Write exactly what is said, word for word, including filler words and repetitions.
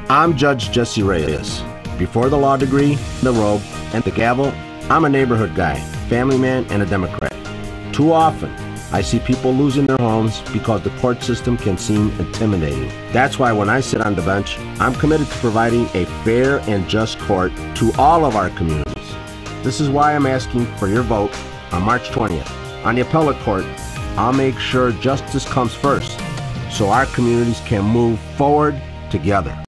I'm Judge Jesse Reyes. Before the law degree, the robe, and the gavel, I'm a neighborhood guy, family man, and a Democrat. Too often, I see people losing their homes because the court system can seem intimidating. That's why when I sit on the bench, I'm committed to providing a fair and just court to all of our communities. This is why I'm asking for your vote on March twentieth. On the appellate court, I'll make sure justice comes first so our communities can move forward together.